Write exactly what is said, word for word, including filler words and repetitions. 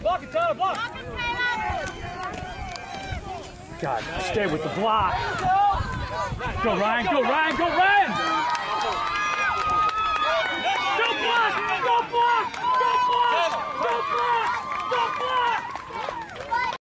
Block it, Tyler, block. God, stay with the block. Go, Ryan, go, Ryan, go, Ryan!